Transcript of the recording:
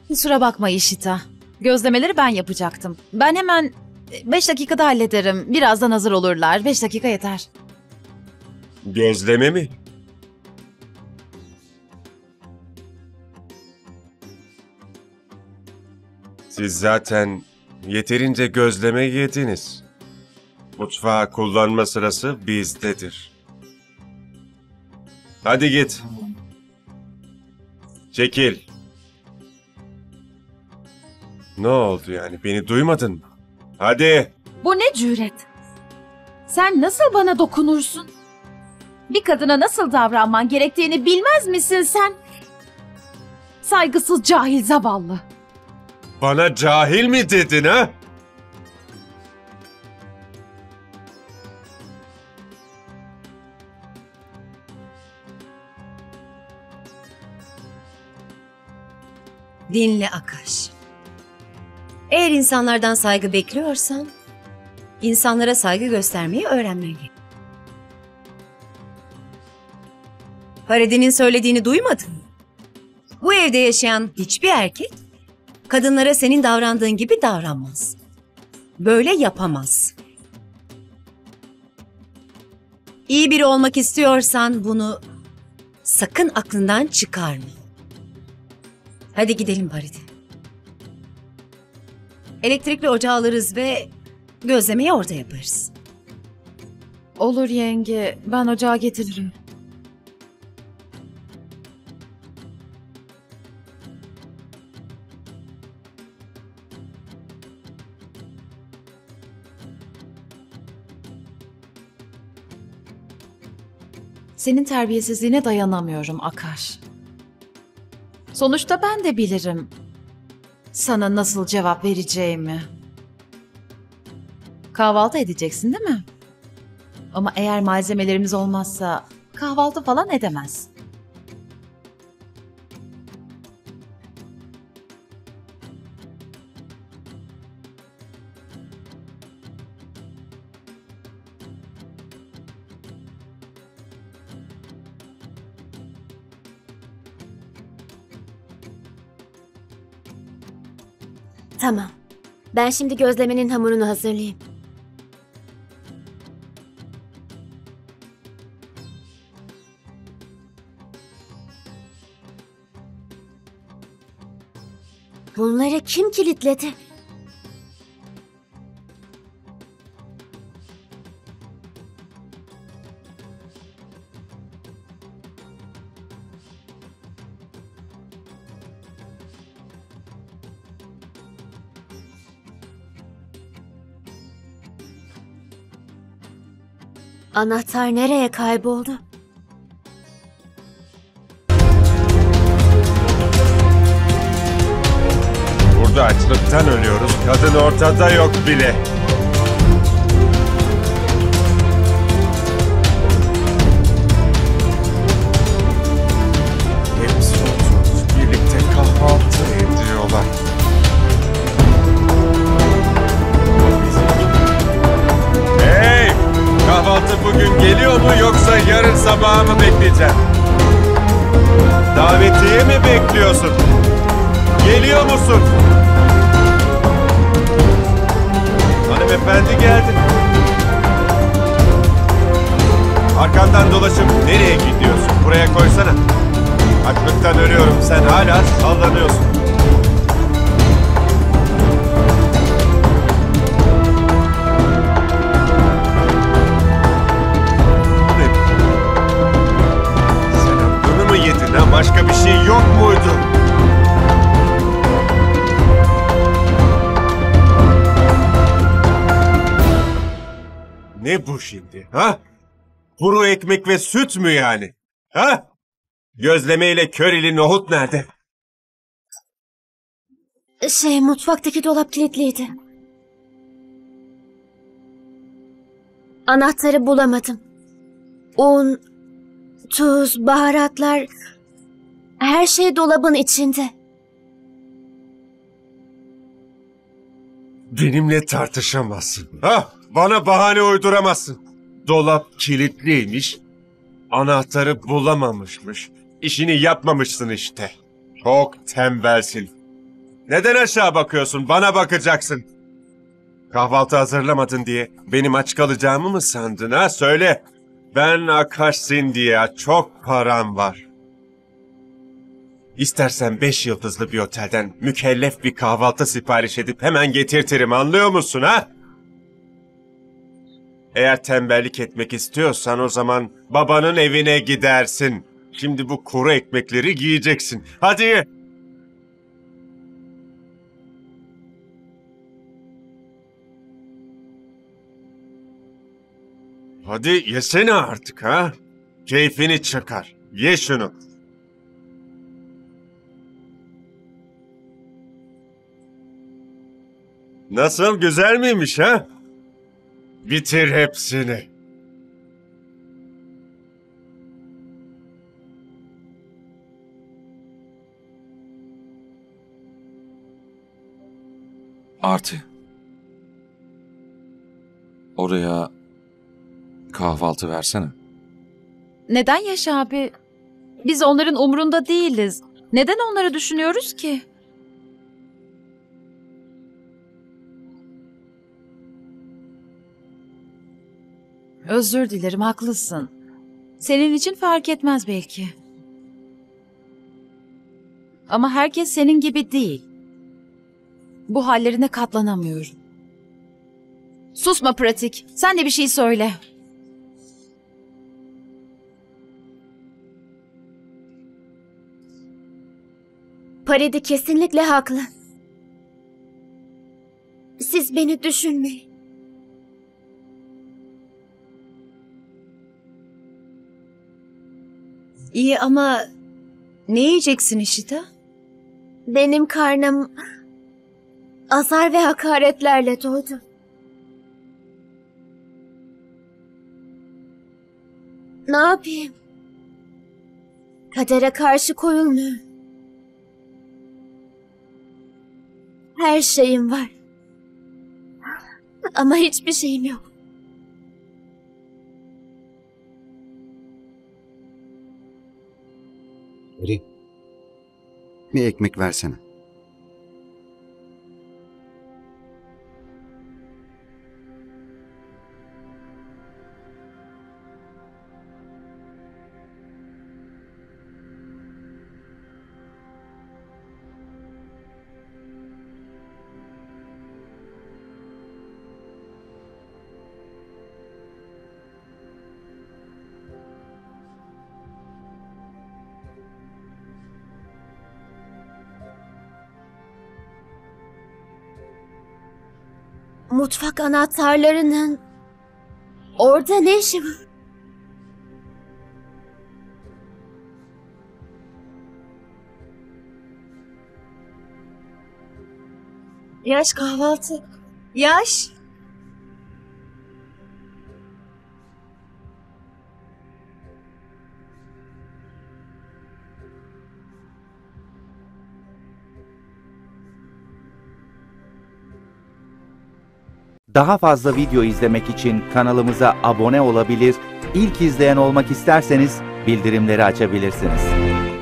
Kusura bakma İşita. Gözlemeleri ben yapacaktım. Ben hemen 5 dakikada hallederim. Birazdan hazır olurlar. 5 dakika yeter. Gözleme mi? Siz zaten yeterince gözleme yediniz. Mutfağı kullanma sırası bizdedir. Hadi git. Çekil. Ne oldu yani? Beni duymadın mı? Hadi. Bu ne cüret? Sen nasıl bana dokunursun? Bir kadına nasıl davranman gerektiğini bilmez misin sen? Saygısız cahil zavallı. Bana cahil mi dedin ha? Dinle Akash. Eğer insanlardan saygı bekliyorsan, insanlara saygı göstermeyi öğrenmen gerek. Faride'nin söylediğini duymadın mı? Bu evde yaşayan hiçbir erkek, kadınlara senin davrandığın gibi davranmaz. Böyle yapamaz. İyi biri olmak istiyorsan bunu sakın aklından çıkarma. Hadi gidelim Faride. Elektrikli ocağı alırız ve gözlemeyi orada yaparız. Olur yenge, ben ocağı getiririm. Senin terbiyesizliğine dayanamıyorum Akash. Sonuçta ben de bilirim sana nasıl cevap vereceğimi. Kahvaltı edeceksin değil mi? Ama eğer malzemelerimiz olmazsa kahvaltı falan edemez. Tamam. Ben şimdi gözlemenin hamurunu hazırlayayım. Bunları kim kilitledi? Anahtar nereye kayboldu? Burada açlıktan ölüyoruz. Kadın ortada yok bile. Hepsi oturup birlikte kahvaltı ediyorlar. Hey! Kahvaltı bugün geliyor mu yoksa yarın sabaha mı bekleyeceğim? Davetiye mi bekliyorsun? Geliyor musun? Hanımefendi geldi. Arkandan dolaşıp nereye gidiyorsun? Buraya koysana. Açlıktan ölüyorum. Sen hala sallanıyorsun. Sen bunu mu yedin ha? Başka bir şey yok muydu? Ne bu şimdi ha? Kuru ekmek ve süt mü yani? Ha? Gözlemeyle körili nohut nerede? Mutfaktaki dolap kilitliydi. Anahtarı bulamadım. Un, tuz, baharatlar, her şey dolabın içinde. Benimle tartışamazsın. Ha? Bana bahane uyduramazsın. Dolap kilitliymiş. Anahtarı bulamamışmış. İşini yapmamışsın işte. Çok tembelsin. Neden aşağı bakıyorsun? Bana bakacaksın. Kahvaltı hazırlamadın diye benim aç kalacağımı mı sandın ha? Söyle. Ben Akash Sindhya, çok param var. İstersen 5 yıldızlı bir otelden mükellef bir kahvaltı sipariş edip hemen getirtirim, anlıyor musun ha? Eğer tembellik etmek istiyorsan o zaman babanın evine gidersin. Şimdi bu kuru ekmekleri giyeceksin. Hadi ye. Hadi yesene artık ha. Keyfini çıkar. Ye şunu. Nasıl, güzel miymiş ha? Bitir hepsini. Arti. Oraya kahvaltı versene. Neden Yaş abi? Biz onların umrunda değiliz. Neden onları düşünüyoruz ki? Özür dilerim, haklısın. Senin için fark etmez belki. Ama herkes senin gibi değil. Bu hallerine katlanamıyorum. Susma Pratik. Sen de bir şey söyle. Paridi kesinlikle haklı. Siz beni düşünmeyin. İyi ama ne yiyeceksin Işita? Benim karnım azar ve hakaretlerle doydu. Ne yapayım? Kadere karşı koyulmuyor. Her şeyim var. Ama hiçbir şeyim yok. Eri, bir ekmek versene. Mutfak anahtarlarının orada ne işi var? Yaş kahvaltı. Yaş. Daha fazla video izlemek için kanalımıza abone olabilir, ilk izleyen olmak isterseniz bildirimleri açabilirsiniz.